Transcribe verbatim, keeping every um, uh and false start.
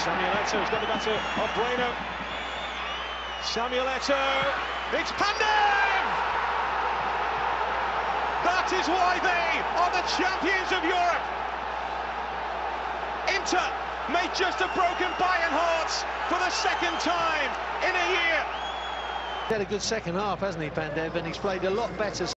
Samuel Eto's got the batter on Bueno. Samuel Eto, it's Pandev! That is why they are the champions of Europe. Inter made just a broken Bayern hearts for the second time in a year. He had a good second half, hasn't he, Pandev? And he's played a lot better.